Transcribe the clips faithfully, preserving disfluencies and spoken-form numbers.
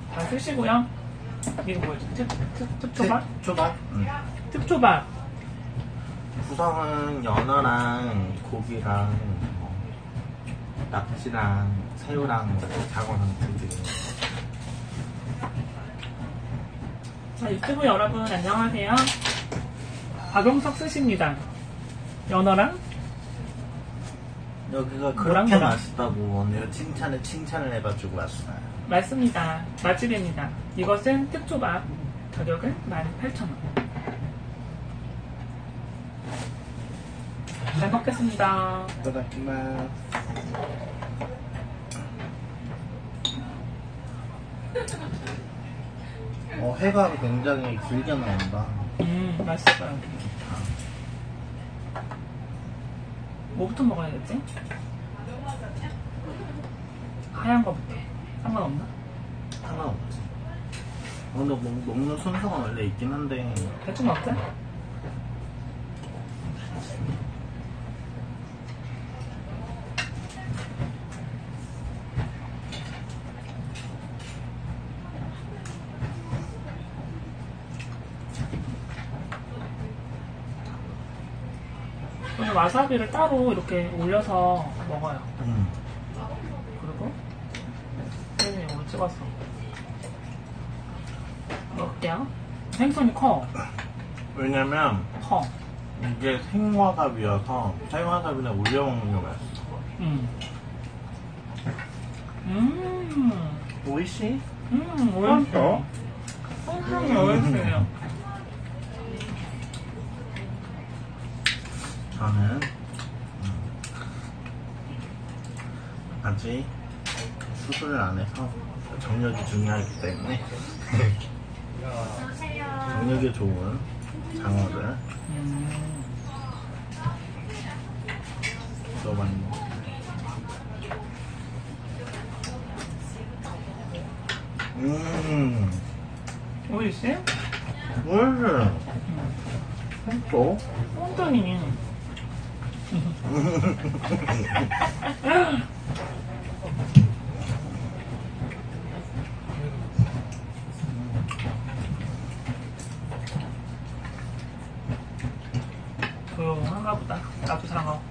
다 쓰시고요. 이거 뭐였지? 특, 특, 특초밥? 초밥? 응. 특초밥. 구성은 연어랑 고기랑 뭐, 낙지랑 새우랑 장어랑 등등. 자, 유튜브 여러분 안녕하세요. 박용석 스시입니다. 연어랑 여기가 그렇게 뭐랑 뭐랑? 맛있다고 언니가 칭찬을 칭찬을 해가지고 왔어요. 맞습니다. 맛집입니다. 이것은 특초밥. 가격은 만 팔천 원. 잘 먹겠습니다. 이따다키마스. 어, 해가 굉장히 길게 나온다. 음, 맛있어요. 뭐부터 먹어야 되지? 하얀 거부터. 상관없나? 상관없지. 어, 근데 먹, 먹는 순서가 원래 있긴 한데. 대충 먹자. 오늘 와사비를 따로 이렇게 올려서 먹어요. 음. 그리고 얘는 이걸로 찍었어. 먹을게요. 생선이 커. 왜냐면 커. 이게 생와사비여서 생와사비는 올려 먹는 게 맛있어. 음. 음. 오이시? 음, 오이시요. 엄청 오이시요. 저는 음, 아직 수술을 안 해서 정력이 중요하기 때문에 정력이 좋은 장어를 음. 더 많이 먹어요. 음, 오이시? 왜? 또? 뽕돈이. 조용한가 보다. 나도 상어.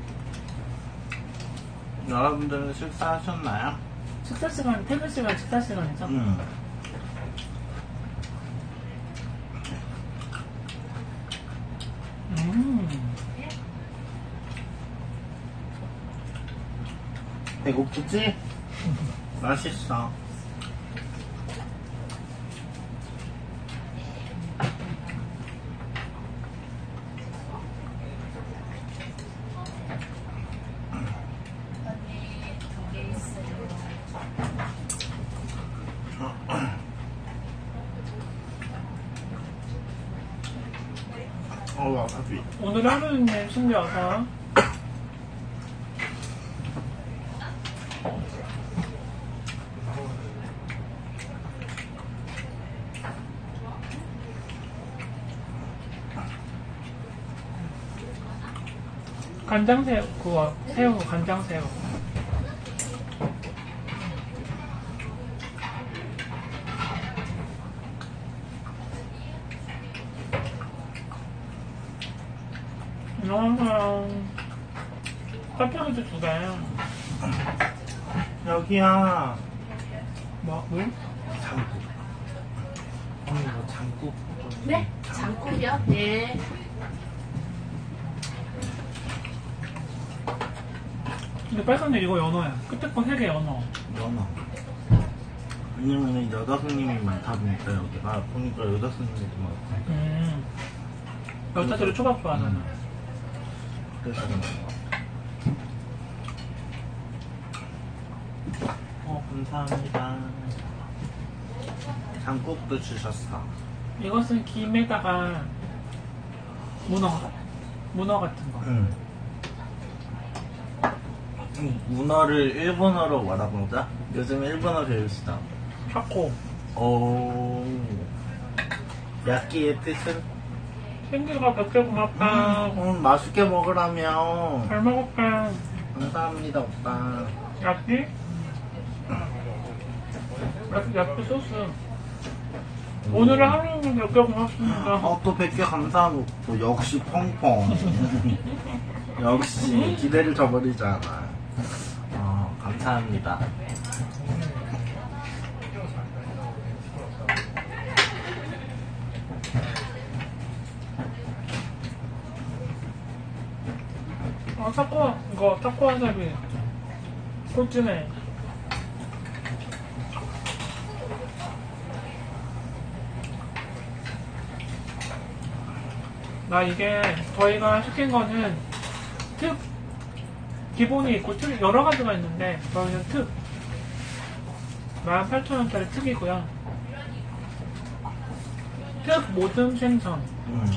여러분들은 식사하셨나요? 식사 시간, 퇴근 시간, 식사 시간이죠? 음. 음. 배고프지? 맛있어. 어, 와사비. 오늘 하루는 숨겨서 간장새우, 그거, 새우, 간장새우. 안녕하세요. 카페라떼 두 개. 여기야. 뭐, 물? 장국. 언니 이거 장국 좀. 네? 장국이요? 네. 근데 빨간데 이거 연어야. 끝에 거 세 개 연어. 연어. 왜냐면은 여자 손님이 많다 보니까 여기가 보니까 여자 손님이 좀 많고. 음. 여자들이 초밥 좋아하잖아. 음. 그래서 그런 거. 어, 감사합니다. 장국도 주셨어. 이것은 김에다가 문어. 문어 같은 거. 응. 응, 문어를 일본어로 말아보자. 요즘 일본어 배우시다. 타코. 오. 야끼의 뜻은? 생기가 몇개 고맙다. 음, 음, 맛있게 먹으라며. 잘 먹을게. 감사합니다, 오빠. 야끼? 야채 소스. 오늘은 하루 종일 몇 개 먹었습니다. 어, 또 백 개 감사하고 또 역시 펑펑. 역시 기대를 저버리지 않아. 어, 감사합니다. 아, 타코, 이거 타코 와사비. 꿀찜해. 나 이게 저희가 시킨 거는 특 기본이 있고 특 여러 가지가 있는데 저희는 특 만 팔천 원짜리 특이고요. 특 모듬 생선. 음.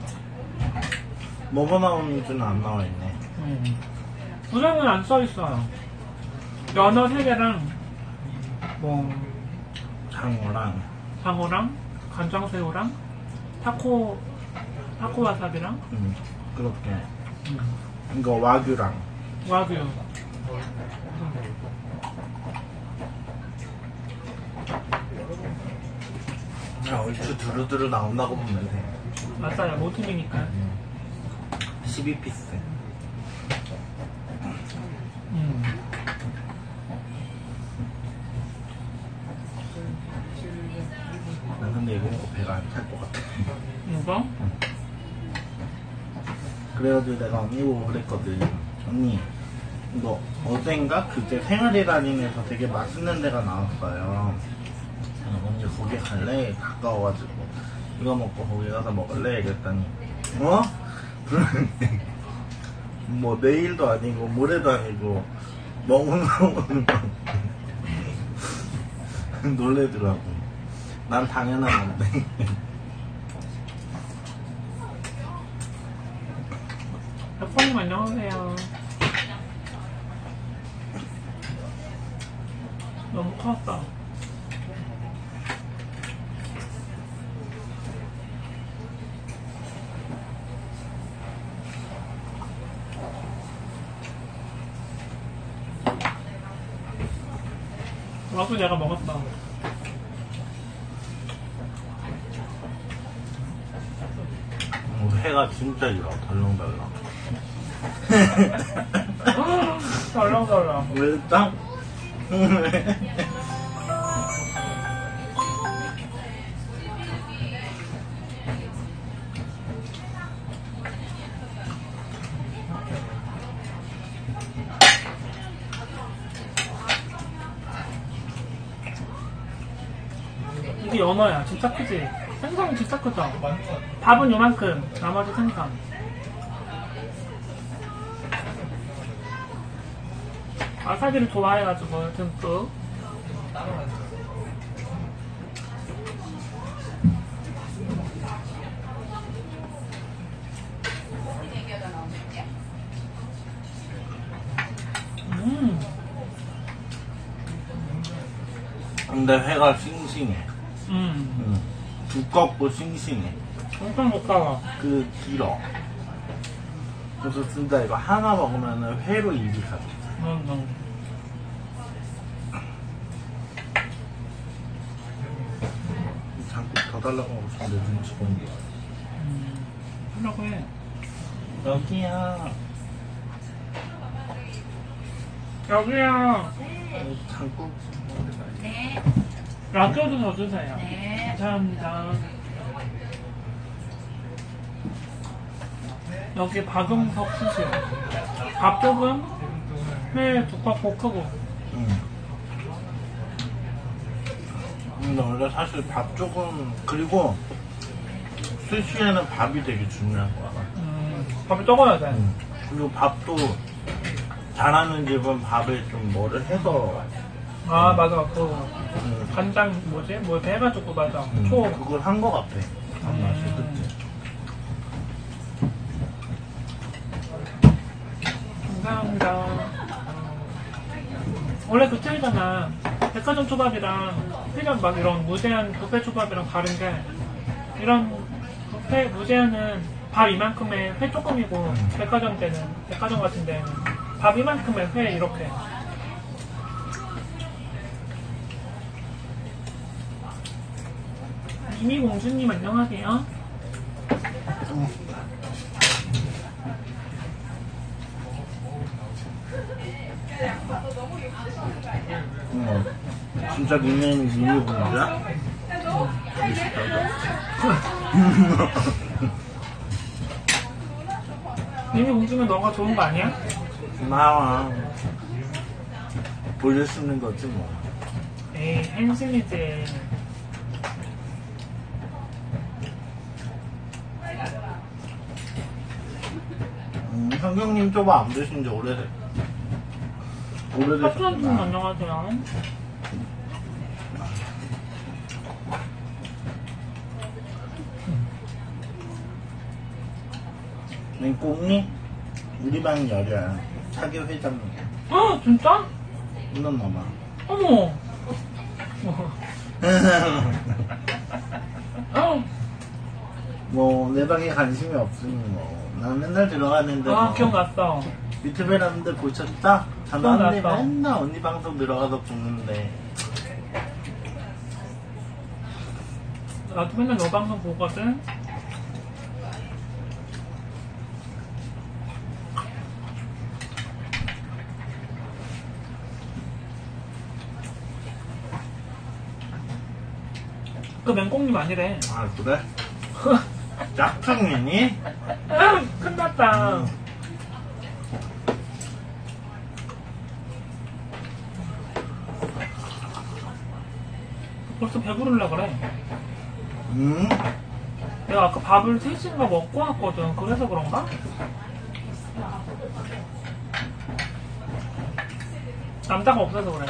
뭐가 나오는지는 안 나와 있네. 음. 구성은 안 써 있어요. 연어 세 개랑 뭐 장어랑 장어랑 간장새우랑 타코 타코 와사비랑 음, 그렇게 음. 이거 와규랑 와규. 야, 얼추 두루두루 나온다고 보면 돼. 맞아요. 모듬이니까. 십이 피스. 음. 난 근데 이거 먹고 배가 안 찰 것 같아. 이거? 그래가지고 내가 언니 보고 그랬거든. 언니, 이거 어젠가 그때 생활이라님에서 되게 맛있는 데가 나왔어요. 그래서 언니 거기 갈래? 가까워가지고 이거 먹고 거기 가서 먹을래? 이랬더니 어? 그러는데 뭐 내일도 아니고 모레도 아니고 먹으면 놀래더라고. 난 당연한 건데. 덕분님 안녕하세요. 너무 컸다. 와서 내가 먹었다. 우리 해가 진짜 길어. 덜렁덜렁. 덜렁덜렁. 왜 짱? 이게 연어야. 진짜 크지? 생선은 진짜 크죠? 밥은 요만큼. 나머지 생선. 와사비를 좋아해가지고 듬뿍. 음. 근데 회가 싱싱해. 음. 응. 두껍고 싱싱해. 엄청 좋다. 그 길어. 그래서 진짜 이거 하나 먹으면 회로 입이 가. 음, 음. 자꾸 더 달라고 하고 싶은데 눈치 보는 게. 음. 하려고 해. 여기야. 여기요. 자꾸. 네. 라떼도 더 주세요. 네. 감사합니다. 여기 박음석 수시요. 밥 조금, 회 두껍고 크고. 응. 근데 원래 사실 밥 조금, 그리고 스시에는 밥이 되게 중요한 거야. 음, 밥이 적어야 돼. 응. 그리고 밥도 잘하는 집은 밥에 좀 뭐를 해서. 아, 맞아. 그, 응. 간장 뭐지? 뭐 해가지고, 맞아. 응. 초. 그걸 한 거 같아. 한 맛이, 음. 그치? 감사합니다. 원래 그 차이잖아. 백화점 초밥이랑 피자 막 이런 무제한 뷔페 초밥이랑 다른 게, 이런 뷔페 무제한은 밥 이만큼에 회 조금이고, 음. 백화점 때는, 백화점 같은 데는 밥 이만큼에 회 이렇게. 미미 공주님 안녕하세요. 어, 진짜 닉네임이 미니공주야? 미미 공주면 너가 좋은 거 아니야? 고마워. 보일 수 있는 거지 뭐. 에이, 한심이지. 음, 현경님 저거 안 드신 지 오래돼. 파트너님 오래되셨구나. 안녕하세요. 네, 꽁니? 우리 방 여자야. 차기 회장님. 아, 진짜? 이놈 넘어. 어머. 어. 뭐, 내 방에 관심이 없으니 뭐. 난 맨날 들어가는데. 아, 뭐. 기억났어. 유튜브에 나왔는데 보셨다? 전화하는데 기억났어. 맨날 언니 방송 들어가서 보는데. 나도 맨날 너 방송 보거든. 그 맹꽁님 아니래. 아, 그래? 짝퉁이니? 끝났다. 음. 벌써 배부르려 그래. 음? 내가 아까 밥을 셋인가 먹고 왔거든. 그래서 그런가? 남자가 없어서 그래.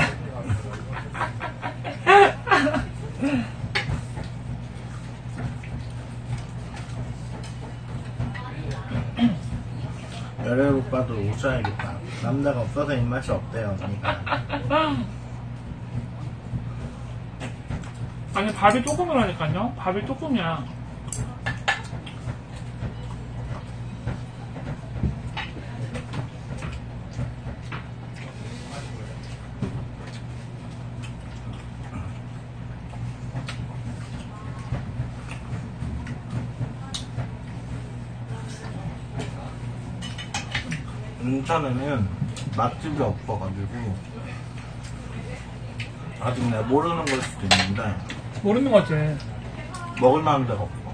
열애 오빠도 오셔야겠다. 남자가 없어서 입맛이 없대요, 언니가. 아니 밥이 조금이라니까요. 밥이 조금이야. 인천에는 맛집이 없어가지고 아직 내가 모르는 걸 수도 있는데 모르는 거지. 먹을 만한 데가 없어.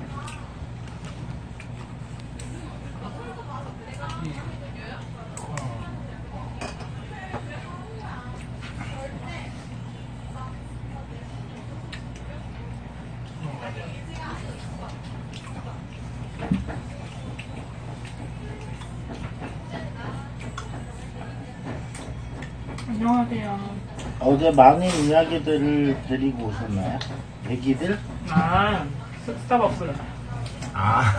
안녕하세요. 어제 많은 이야기들을 데리고 오셨나요? 애기들? 아, 스- 스타벅스. 아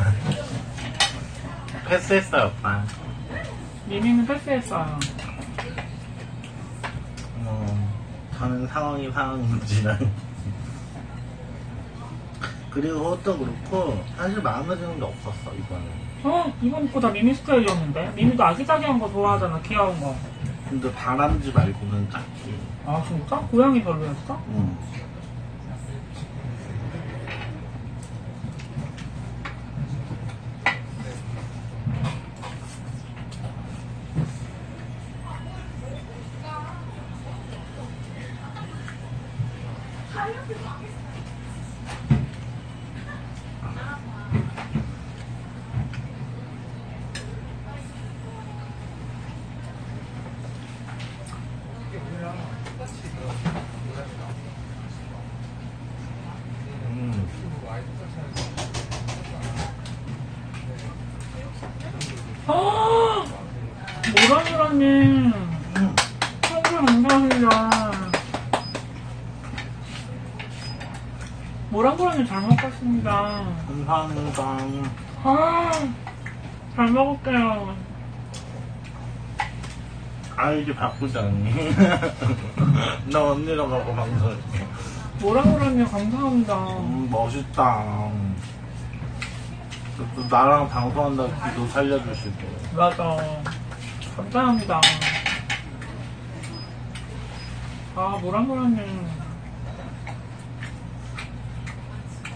패스했어요 오빠. 미미는 패스했어요. 어, 저는 상황이 상황인지는 그리고 또 그렇고 사실 마음에 드는 게 없었어 이번에. 어, 이번 거 다 미미 스타일이었는데? 미미도 아기자기한 거 좋아하잖아. 귀여운 거. 근데 다람쥐 말고는 딱히. 아, 진짜? 고양이 별로였어? 응. 음. 아, 모라모라님. 음. 선물 감사합니다. 모라모라님 잘 먹겠습니다. 감사합니다. 아, 잘 먹을게요. 아 이제 바쁘지 않니? 나 언니랑 가고 방송할게. 모라모라님 감사합니다. 음 멋있다. 또, 또 나랑 방송한다고 기도 살려주시고. 맞아. 감사합니다. 아, 모라모라님.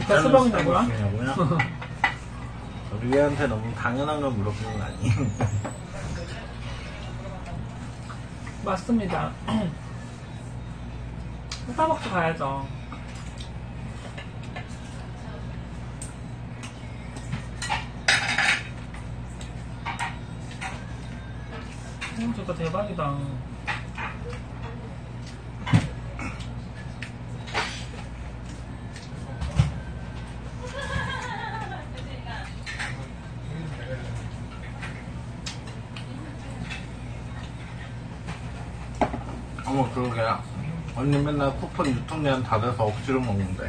진짜 수박이냐고요? 스타벅스냐고요? 우리한테 너무 당연한 걸 물어보는 거 아니에요? 맞습니다. 스타벅스 가야죠. 음, 진짜 대박이다. 어머 그러게 언니 맨날 쿠폰 유통기한 다 돼서 억지로 먹는데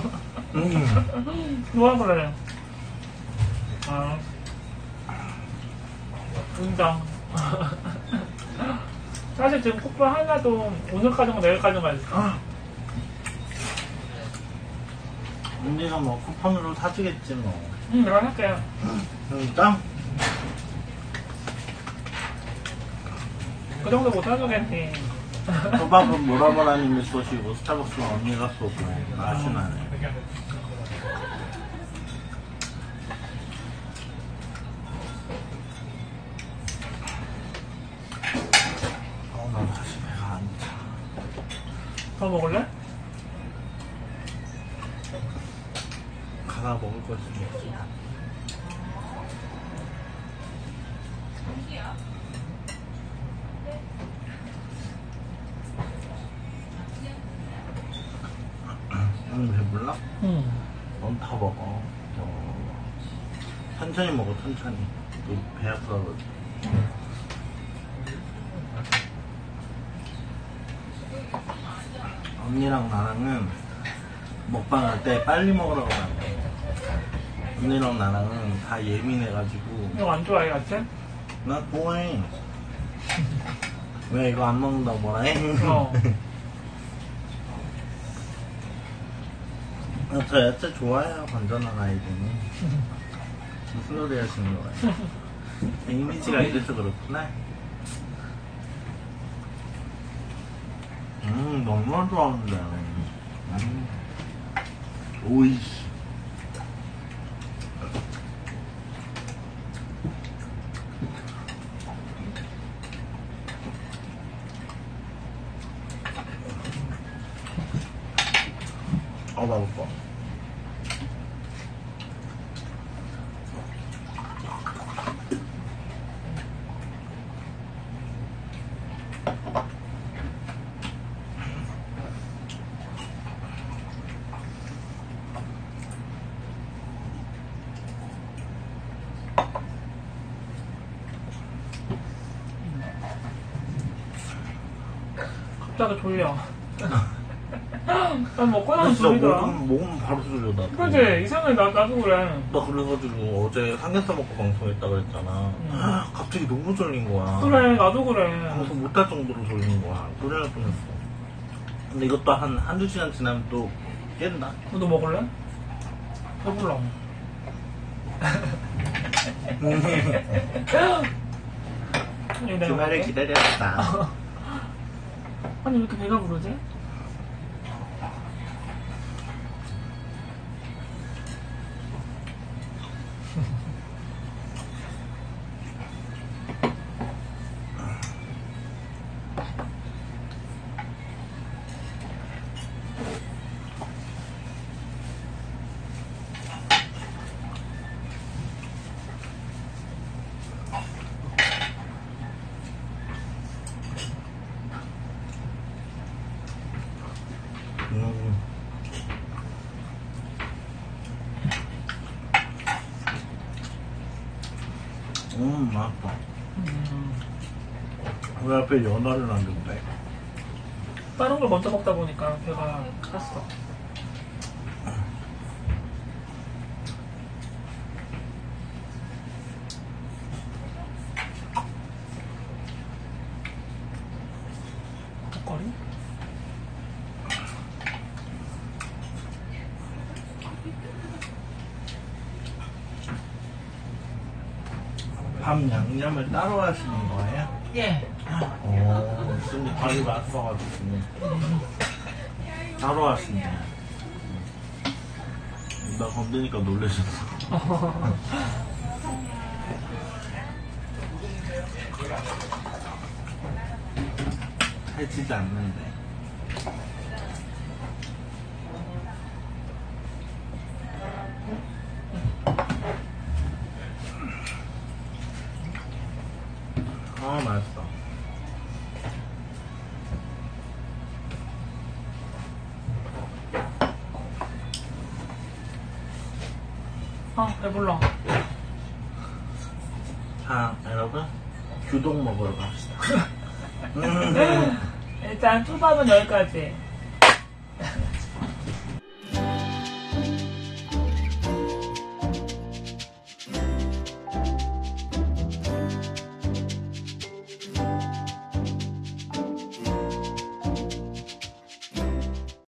음. 누가 그래? 아, 인정. 사실 지금 쿠폰 하나도 오늘까지만 내일까지만 있어. 아. 언니가 뭐 쿠폰으로 사주겠지 뭐. 응, 내가 할게. 진짜? 그 정도 못 사주겠지. 초밥은 모라모라님이 쏘시고 스타벅스는 언니가 쏘고 아시나네. 어, 난 사실 배가 안 차. 더 먹을래? 가다 먹을 거 있으면 먹지. 응, 배불러? 응. 넌 다 먹어. 어, 천천히 먹어, 천천히. 너배 아프다 그러지. 언니랑 나랑은 먹방 할 때 빨리 먹으라고 하는데 언니랑 나랑은 다 예민해가지고 이거 안 좋아해, 야채? 나 좋아해. 왜 이거 안 먹는다고 뭐라 해? 어. 아, 저 야채 좋아해요, 건전한 아이들은. 무슨 소리 하시는 거예요? 이미지가 이래서 그렇구나. 음, 너무 좋아하는데. 음. 오이씨. 어, 맛있어. 갑자기 졸려. 난 먹고 나면 진짜 졸리더라. 먹으면, 먹으면 바로 졸려, 나. 그치? 이상해, 나, 나도 그래. 나 그래가지고 어제 삼겹살 먹고 방송했다 그랬잖아. 응. 갑자기 너무 졸린 거야. 그래, 나도 그래. 방송 못할 정도로 졸린 거야. 졸릴 뻔했어. 근데 이것도 한, 한두 시간 지나면 또 깬다. 너도 먹을래? 배불러. 주말을 기다렸다. 아니, 왜 이렇게 배가 부르지? 음. 음, 맛있다. 음, 왜 앞에 연어를 안 준대? 다른 걸 먼저 먹다 보니까 배가 찼어. 덕거리? 밥 양념을 따로 하시는 거예요? 예. 오, 근데 밥이 맛있어가지고 따로 하시네. 나 건드니까 놀라셨어. 해치지 않는데. 아, 맛있어. 아, 배불러. 자, 여러분, 규동 먹으러 갑시다. 음. 일단 초밥은 여기까지.